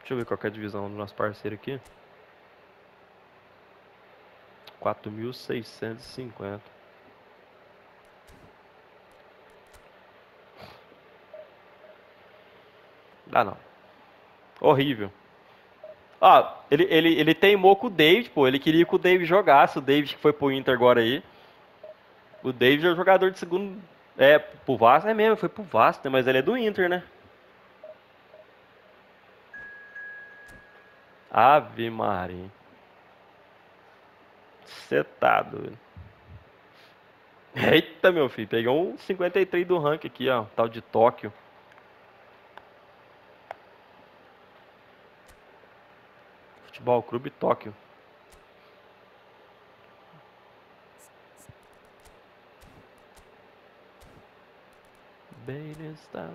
Deixa eu ver qual que é a divisão do nosso parceiro aqui. 4.650. Dá não. Horrível. Ó, ele teimou com o David, pô. Ele queria que o David jogasse. O David que foi pro Inter agora aí. O David é o jogador de segundo. É, pro Vasco. É mesmo, foi pro Vasco, né? Mas ele é do Inter, né? Ave Maria. Cê tá doido. Eita, meu filho. Pegou um 53 do ranking aqui, ó. Tal de Tóquio. Futebol Clube Tóquio. Bem está.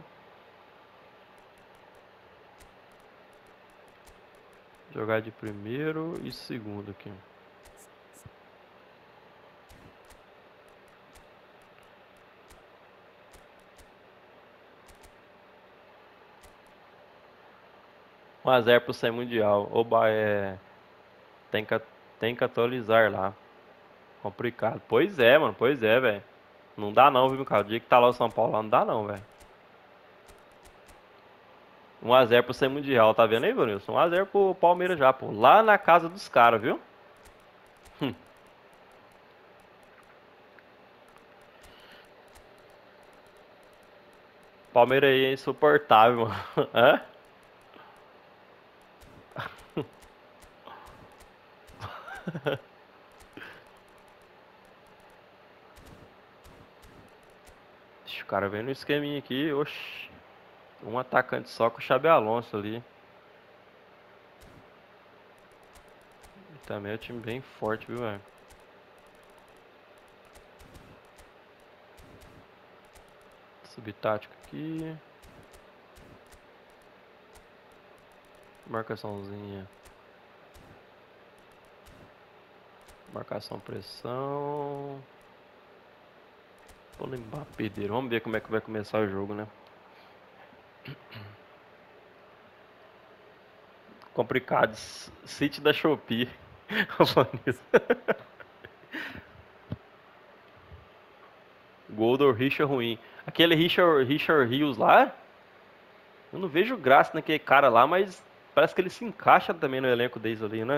Jogar de primeiro e segundo aqui. Um a 0 pro Sem Mundial. Oba, tem que, tem que atualizar lá. Complicado. Pois é, mano. Pois é, velho. Não dá não, viu, cara? O dia que tá lá o São Paulo lá, não dá não, velho. 1 a 0 pro Sem Mundial. Tá vendo aí, Vanilson? 1 a 0 pro Palmeiras já, pô. Lá na casa dos caras, viu? Palmeiras aí é insuportável, mano. Hã? Ixi, o cara vem no esqueminha aqui, oxi. Um atacante só com o Xabi Alonso ali. Também é um time bem forte, viu, velho? Subtático aqui. Marcaçãozinha. Marcação, pressão. Vou lembrar perder. Vamos ver como é que vai começar o jogo, né? Complicado. City da Shopee. Falando isso. Gol do Richard ruim. Aquele Richard Rios lá, eu não vejo graça naquele cara lá, mas parece que ele se encaixa também no elenco deles ali, né?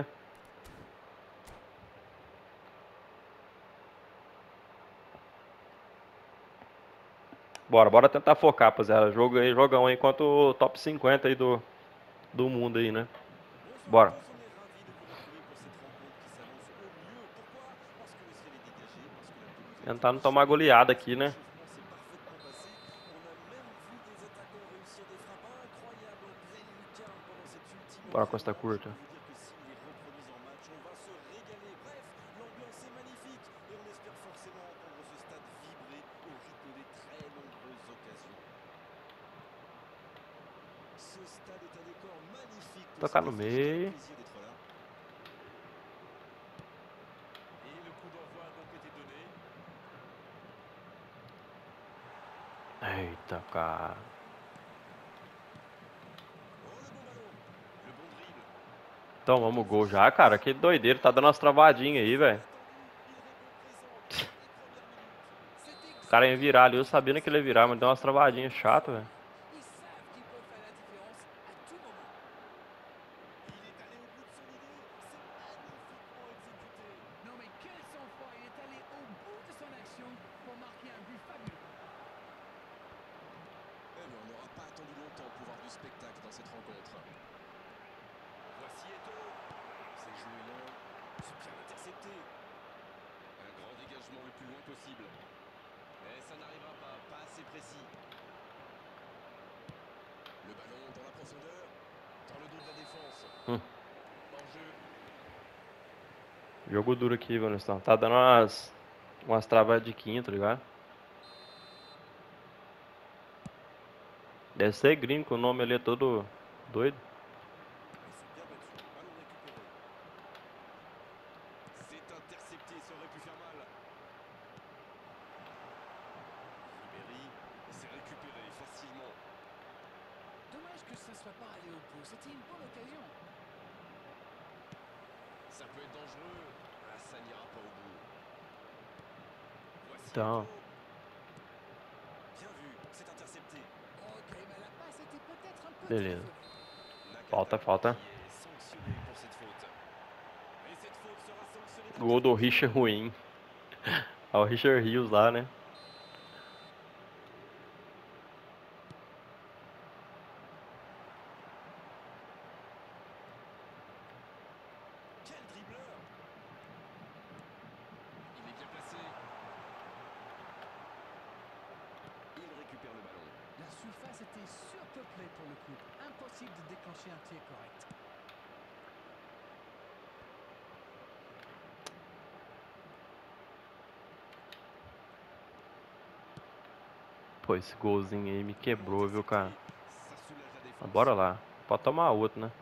Bora tentar focar, rapaziada. Jogo aí, jogão aí contra o top 50 aí do mundo aí, né? Bonjour à Bora. tous, on est ravis de vous retrouver pour cette rencontre qui s'annonce au mieux. Pourquoi? Parce que le ciel est dégagé, parce que la pelouse a été Tentar não tomar ensoleillée, goleada parce que aqui, né? l'échauffement s'est parfaitement passé. On a même vu des attaquants réussir des frappes incroyables en pleine lucarne pendant cet ultime Bora Costa entraînement. Je Curta. peux vous dire que s'ils les reproduisent en match, on va se régaler. Bref, l'ambiance est magnifique et on espère forcément entendre ce stade vibrer au rythme des très nombreuses occasions. Ce stade est un décor magnifique pour Tocar cette no affiche. Quel meio. plaisir d'être là. Et le coup d'envoi a donc été donné. Eita, cara. Oh, le bon ballon. Le bon dribble. Então Dans vamos les gol já, airs, cara. c'est Que tenté. doideira. Tá dando umas travadinhas aí, C'est velho. inattendu. Il répond présent dès les premières minutes. C'est O cara ia virar ali, exactement eu ce qu'il sabendo que ele sait ia virar, faire. mas deu umas travadinhas Quel que chatas, soit velho. l'heure, ils savent qu'ils peuvent faire la différence à tout moment. Il est allé au bout de son idée. C'est magnifiquement exécuté. Non mais quel sang-froid, il est allé au bout de son action pour marquer un but fabuleux. Eh bien, on n'aura pas attendu longtemps pour voir du spectacle dans cette rencontre. Voici Eto'o. C'est joué long. C'est bien intercepté. Un grand dégagement le plus loin possible. Mais ça n'arrivera pas, pas assez précis. Le ballon dans la profondeur, dans le dos de la défense. Hum. Hors jeu. Jogo duro aqui, Vanilson. Tá dando umas travadiquinhas, tá ligado? Deve ser gringo, que o nome ali é todo doido. Ah, il s'est bien battu. Ballon récupéré. C'est intercepté, ça aurait pu faire mal. Ribéry s'est récupéré facilement. Dommage que ce soit pas allé au bout. C'était une bonne occasion. Ça peut être dangereux. Ah, ça n'ira pas au bout. Voici Então, Eto'o. Bien vu, c'est intercepté. Ok, mais la passe était peut-être un peu trop beleza. folie. Falta, Nakata falta. qui est sanctionné pour cette faute. Et cette faute sera sanctionnée d'un Gol do carton Richard jaune. ruim. Ó, o Richard Rios lá, né? Quel dribbleur! Il est bien placé. Il récupère le ballon. La surface était surpeuplée pour le coup. Impossible de déclencher un tir correct. Pô, esse golzinho aí me quebrou, viu, cara? Ça soulage la Mas défense. bora lá. Pode tomar outro, né?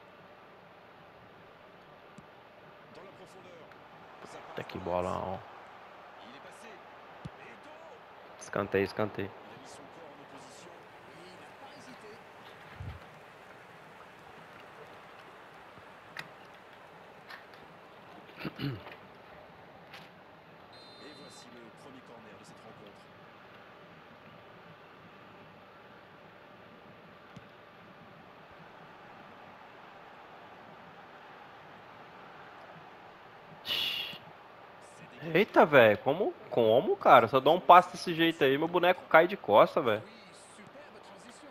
Dans la profondeur. Ça Tá passe que dans l'axe. bolão. Il est passé. Eto'o! Escanteio, escanteio. Il a mis son corps en opposition. Oui, il n'a pas hésité. Et voici le premier corner de cette rencontre. C'est dégagé. Eita, velho. Como, cara? Só dá um passe desse jeito aí, meu boneco cai de costa, Ah velho. oui, superbe transition.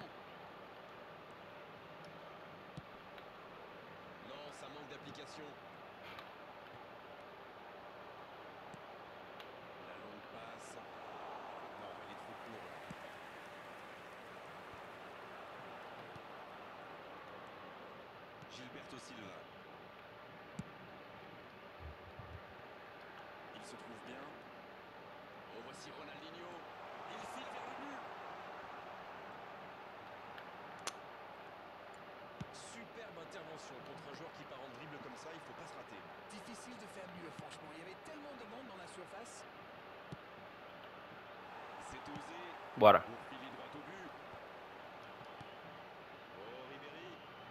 Non, ça manque d'application. La longue passe. Non, elle est trop courte. Gilberto Silva. Il se trouve bien. Oh, voici Ronaldinho. Il file vers le but. Superbe intervention contre un joueur qui part en dribble comme ça, il faut pas se rater. Difficile de faire mieux, franchement. Il y avait tellement de monde dans la surface. C'est osé Bora. pour filer droit au but. Oh, Ribéry.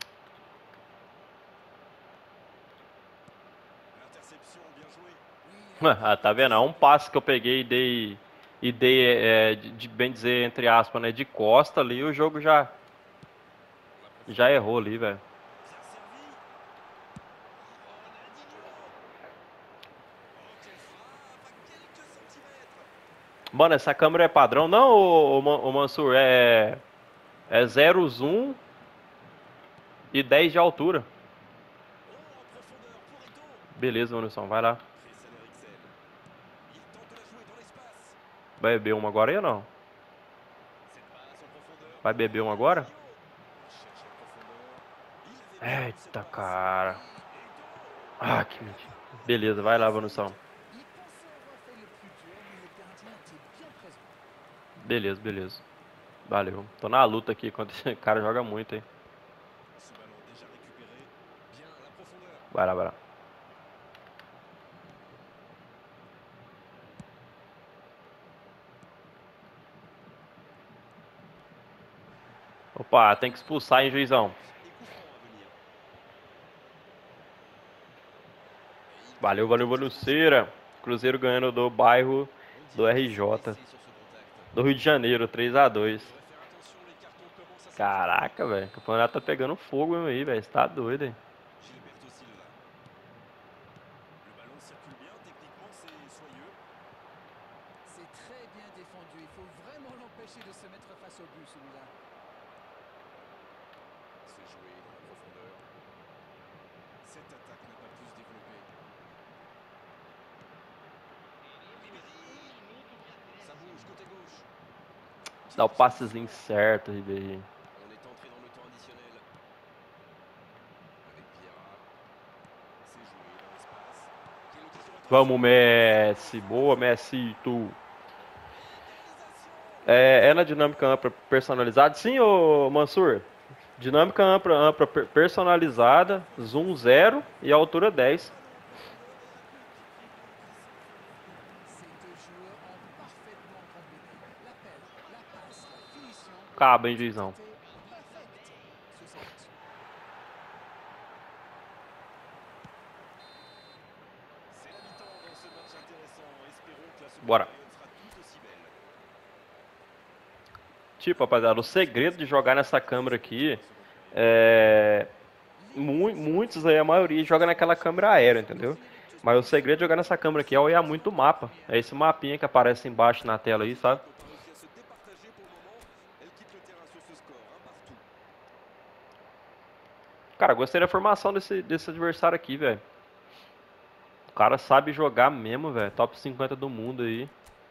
L'interception, bien joué. Oui, il a Ah, tá vendo? É um passe que eu peguei e dei bem dizer, entre aspas, né? De costa ali, o jogo já Dans la profondeur. já errou ali, velho. Bien servi. Ronaldinho. Oh, quelle frappe à quelques centimètres. Mano, essa câmera é padrão? Não, ô Mansur, é 0 zoom e 10 de altura. Oh, en profondeur pour Eto'o. Beleza, Anderson, vai lá. Christian Eriksen. Il tente de la jouer dans l'espace. Vai beber uma agora aí ou não? Cette passe en profondeur. Vai pour beber uma agora? Ronaldinho. Il cherche en profondeur. Il avait bien vu cette Eita, passe. cara. Eto'o. Ah, que mentira. Beleza, vai lá, Vanusão. Il pensait avoir fait le plus dur, mais le gardien était bien présent. Beleza, beleza. Valeu. Tô na luta aqui quando esse cara joga muito, hein. Ce ballon déjà récupéré. Bien, la profondeur. Vai lá, vai lá. Opa, tem que expulsar, hein, juizão. Et coup franc à venir. Valeu, valeu, Vanuceira. Cruzeiro ganhando do bairro On do dirait qu'il s'est RJ. blessé sur ce contact. Do Rio de Janeiro, 3-2. Il devrait faire attention, les cartons commencent à s'enfiler. Caraca, velho. O campeonato tá pegando fogo aí, velho. Você tá doido, hein? Gilberto Silva. Le ballon circule bien, techniquement c'est soyeux. C'est très bien défendu. Il faut vraiment l'empêcher de se mettre face au but, celui-là. C'est joué dans la profondeur. Cette attaque n'a pas pu se développer. Ribéry. Ça bouge côté gauche. Dá o passezinho certo, Ribeirinho. On est entré dans le temps additionnel. Avec Vieira. C'est joué dans l'espace. Quelle occasion ratée. Vamos, Messi. Boa, Messi. Tu. Égalisation. É na dinâmica ampla personalizada? Sim, ô Mansur. Dinâmica ampla personalizada, zoom 0 e altura 10. Ces deux joueurs ont parfaitement combiné. L'appel, la passe, la finition. Cabo, hein, juizão. C'était parfait. Ce Bora. Tipo, rapaziada, o segredo de jogar nessa câmera aqui é... Muitos aí, a maioria, joga naquela câmera aérea, entendeu? Mas o segredo de jogar nessa câmera aqui é olhar muito o mapa. É esse mapinha que aparece embaixo na tela aí, sabe? Cara, gostei da formação desse adversário aqui, velho. O cara sabe jogar mesmo, velho. Top 50 do mundo aí.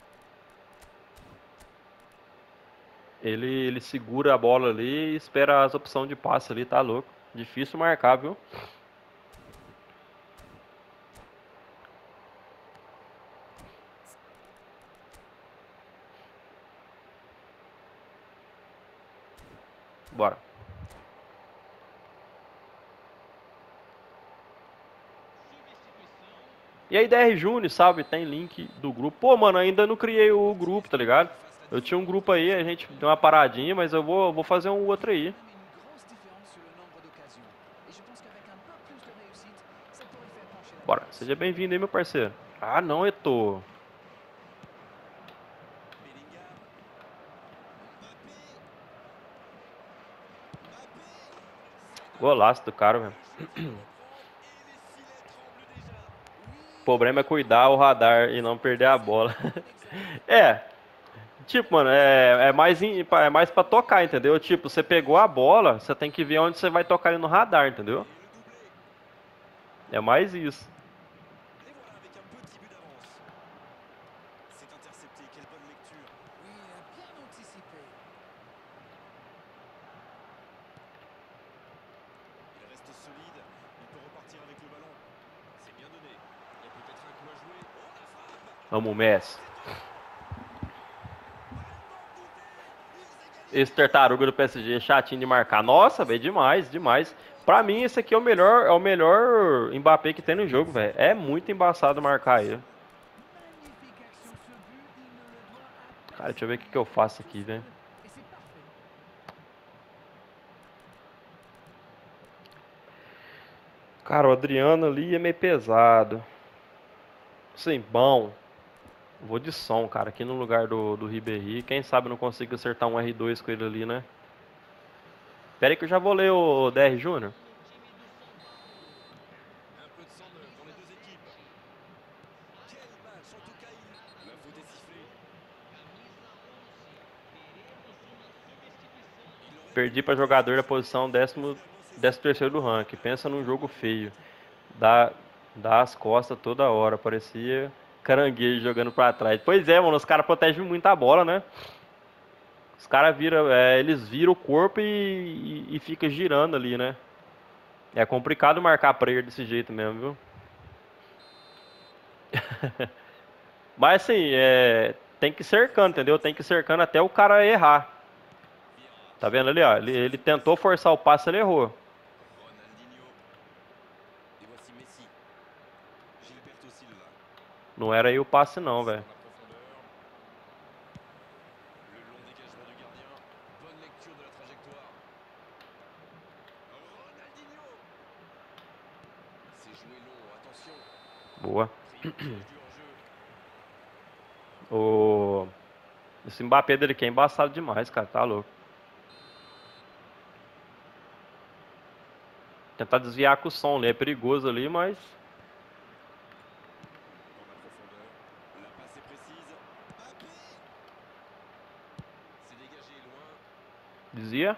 Ele segura a bola ali e espera as opções de passe ali, tá louco. Difícil marcar, viu? Bora. E aí, DR Júnior, sabe? Tem link do grupo. Pô, mano, ainda não criei o grupo, tá ligado? Eu tinha um grupo aí, a gente deu uma paradinha, mas eu vou fazer um outro aí. Bora, seja bem-vindo aí, meu parceiro. Ah, não, Eto'o. Golaço do cara, velho. O problema é cuidar o radar e não perder a bola. É, tipo, mano, é mais pra tocar, entendeu? Tipo, você pegou a bola, você tem que ver onde você vai tocar ele no radar, entendeu? É mais isso. Oui, il a bien anticipé. Il reste solide, il peut repartir avec le ballon. C'est bien donné. Il y a peut-être un coup à jouer. Oh la frappe! Vamos, Messi. Ils Esse tartaruga do PSG é chatinho de marcar. Nossa, velho, demais, demais. Pra mim, esse aqui é o melhor Mbappé que tem no jogo, velho. É muito embaçado marcar ele. Magnifique action ce but, il ne le doit à Cara, deixa eu personne. ver o que eu faço Tout aqui, velho. seul, et c'est parfait. Cara, o Adriano ali é meio pesado. Sim, bom. Vou de som, cara, aqui no lugar do Ribéry. Quem sabe eu não consigo acertar um R2 com ele ali, né? Pera aí que eu já vou ler o DR Júnior. Un peu de sang neuf dans les deux équipes. Quel match! En tout cas, la faute est sifflée. Il aurait pu Perdi pra limiter jogador da cette posição situation, mais finalement c'est 13º do ranking. Pensa num jogo feio. Dá as costas toda hora. Parecia caranguejo jogando pra trás. Pois é, mano, os caras protegem muito a bola, né? Os caras viram, eles viram o corpo e fica girando ali, né? É complicado marcar player desse jeito mesmo, viu? Mas assim, tem que ir cercando, entendeu? Tem que ir cercando até o cara errar. Vieira. Tá vendo ali, ó? Ele tentou forçar o passe, ele errou. Ronaldinho. Et voici Messi. Gilberto Silva. Não era aí o passe não, C'est velho. dans la profondeur. Le long dégagement du gardien. Bonne lecture de la trajectoire. Ronaldinho. C'est joué long, attention. Boa. Pris au piège du hors-jeu. O... Esse Mbappé dele aqui é embaçado demais, cara. Tá louco. Tentar desviar com o som, né? É perigoso ali, mas... Dans la profondeur. La passe est précise. Mbappé. C'est dégagé loin. Dizia.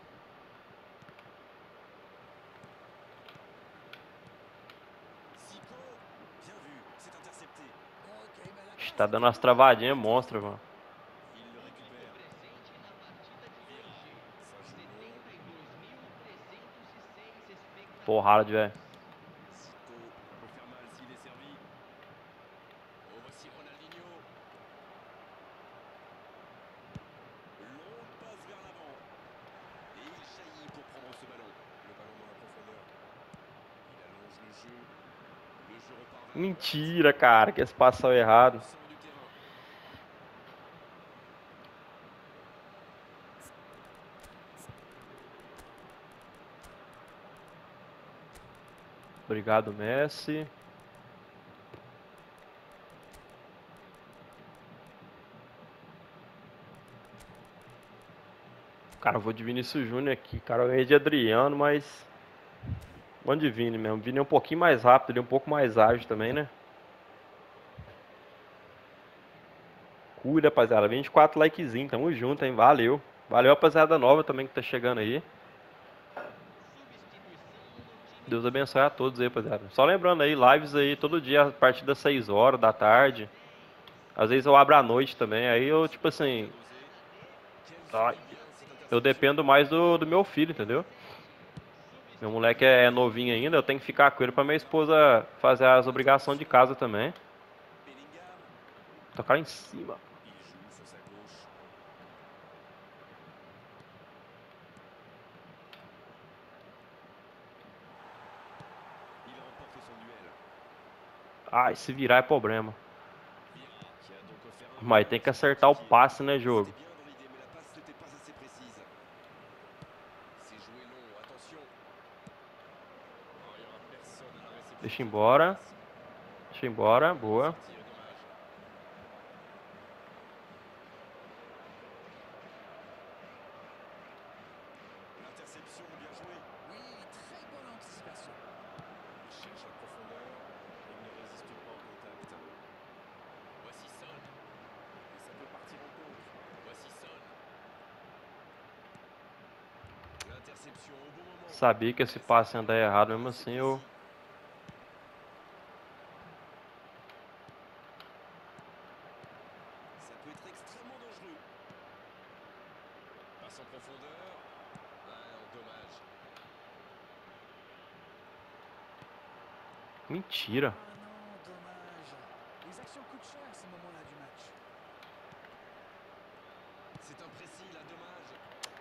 Zico. Bien vu. C'est intercepté. Ok, mais la passe Tá était dando umas loin d'être travadinhas arrêtée. monstra, mano. Il le récupère. Vieira. Ça joue long. Porrada de velho. Zico peut faire mal s'il est servi. Oh, voici Ronaldinho. Longue passe vers l'avant. Et il jaillit pour prendre ce ballon. Le ballon dans la profondeur. Il allonge le jeu. Le jeu repart vers la droite. Mentira, cara, que esse passou errado. Au centre du terrain. Obrigado, Messi. Cara, eu vou de Vinícius Júnior aqui, cara. Eu ganhei de Adriano, mas... Vamos de Vini mesmo. Vini é um pouquinho mais rápido, ele é um pouco mais ágil também, né? Cuida, rapaziada. 24 likezinho, tamo junto, hein? Valeu. Valeu, rapaziada nova também que tá chegando aí. Deus abençoe a todos aí, rapaziada. Só lembrando aí, lives aí todo dia a partir das 6 horas da tarde. Às vezes eu abro à noite também. Aí eu, tipo assim, ai, eu dependo mais do meu filho, entendeu? Meu moleque é novinho ainda, eu tenho que ficar com ele pra minha esposa fazer as obrigações de casa também. Bellingham, Tocar em cima. il joue sur sa gauche. Il remporte son duel. Ai, se virar é problema. Vieira qui a donc offert un Mas ballon tem que qui est acertar o coéquipier. passe, né, jogo? C'était bien dans l'idée, mais la passe n'était pas assez précise. C'est joué long, attention. Oh, il n'y aura personne à la réception Deixa de cette embora. passe. Deixa embora. Bien Boa. sorti, dommage. L'interception, bien joué. Oui, très bonne anticipation. Il cherche la profondeur. Il ne résiste pas au contact. Voici Son. Et ça peut partir en contre. Voici Son. L'interception au bon moment. Sabia que esse passe ia dar errado, mesmo assim eu... Ça peut être extrêmement dangereux. Passe en profondeur. Ah non, dommage. Mentira. Ah non, dommage. Les actions coûtent cher à ce moment-là du match. C'est imprécis, là, dommage.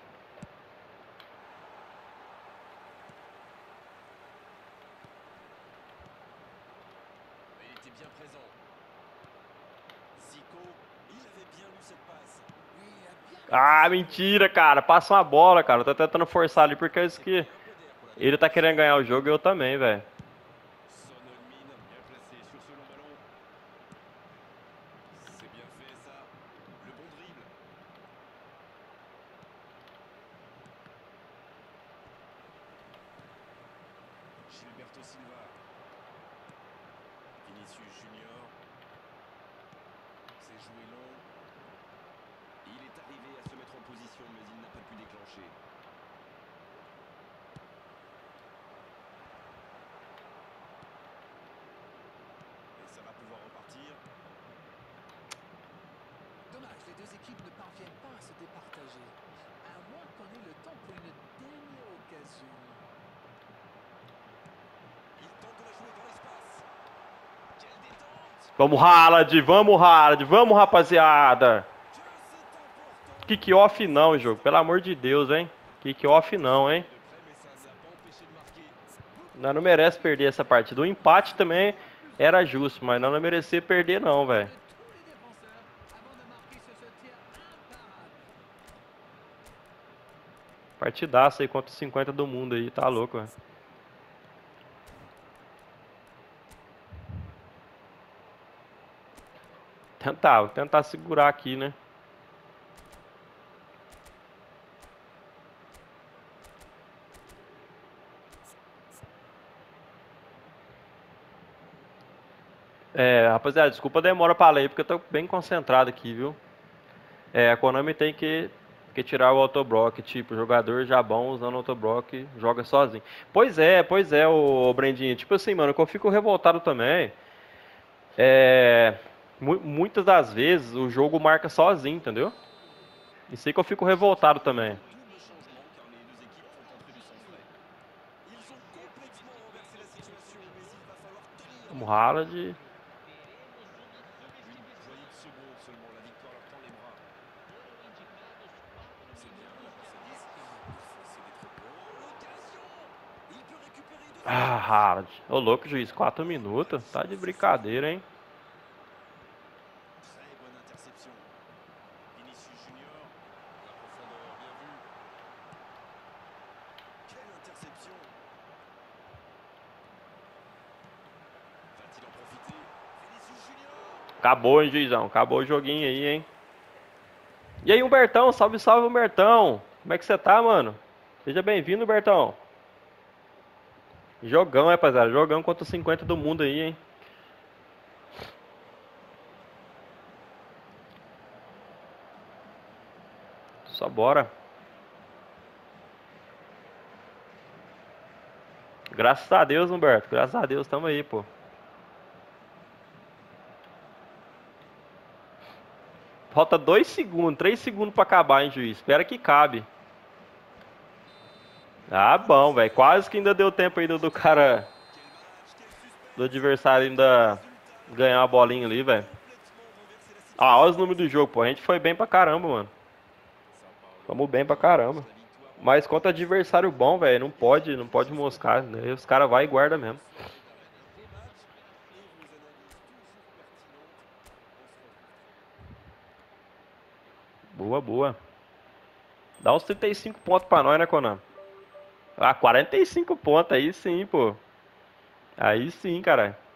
Mais il était bien présent. Zico, il avait bien lu cette passe. Oui, il a bien Ah, anticipé. mentira, cara. Passa uma bola, cara. Eu tô tentando forçar ali porque é isso que... Un peu d'air pour la Ele tá querendo ganhar o jogo e eu também, velho. Son Heung-min, bien placé sur ce long ballon. C'est bien fait ça. Le bon dribble. Gilberto Silva. Vinicius Junior. C'est joué long. Il est arrivé à se mettre en position, mais il n'a pas pu déclencher. Et ça va pouvoir repartir. Dommage, les deux équipes ne parviennent pas à se départager. À moins qu'on ait le temps pour une dernière occasion. Il tente de la jouer dans l'espace. Quelle détente! Vamos, Haaland. Vamos, Haaland. Vamos, rapaziada. Que c'est important! Kick-off não, jogo. Pelo amor de Deus, hein. Kick-off não, hein. De près, mais ça ne l'a pas empêché de marquer. Nós não merece perder essa partida. O empate também era justo, mas nós não merecia perder não, velho. De tous les défenseurs avant de marquer sur ce tir imparable. Partidaça aí contra os 50 do mundo aí, tá louco, velho. Vou tentar segurar aqui, né? É, rapaziada, desculpa a demora pra ler, porque eu tô bem concentrado aqui, viu? É, a Konami tem que tirar o autoblock, tipo, jogador já bom usando autoblock, joga sozinho. Pois é, o Brandinho. Tipo assim, mano, que eu fico revoltado também. É, muitas das vezes o jogo marca sozinho, entendeu? Isso aí que eu fico revoltado também. Double changement car les deux équipes font entrer du sang frais. Ils ont complètement renversé la situation, mais il va falloir tenir. Vamos, Haaland. Une poignée de secondes seulement, la victoire leur tend les bras. C'est bien, la passe à 10. Il faut essayer d'être bon. L'occasion! Il peut récupérer de Ah, Haaland. Ô louco, juiz, 4 minutos. Tá de brincadeira, hein? Très bonne interception. Vinicius Junior, la profondeur, bien vu. Quelle interception! Va-t-il en profiter? Vinicius Junior! Acabou, hein, juizão. Acabou o joguinho aí, hein? E aí, Humbertão? Salve, salve, Humbertão. Como é que você tá, mano? Seja bem-vindo, Bertão. Jogão, rapaziada. Jogão contra os 50 do mundo aí, hein? Só bora. Graças a Deus, Humberto. Graças a Deus, tamo aí, pô. Falta 2 segundos, 3 segundos pra acabar, hein, juiz. Espera que cabe. Ah, bom, velho. Quase que ainda deu tempo aí do cara, Quel match, quel do suspense. adversário Et le ainda résultat ganhar uma bolinha ali, velho. complètement renversé la Ah, olha situation. os números do jogo, pô. A gente foi bem pra caramba, mano. Sao Paulo Fomos bem pra arrache caramba. la victoire en Mas beauté contra ce soir. adversário bom, velho, Et ça não donne pode juste moscar, envie. né? Os caras vai e guarda mesmo. Soirée d'arène, un beau match et vos analyses toujours pertinentes. On se retrouve très vite. Boa, boa. Dá uns 35 pontos pra nós, né, Conan? Ah, 45 pontos, aí sim, pô. Aí sim, cara.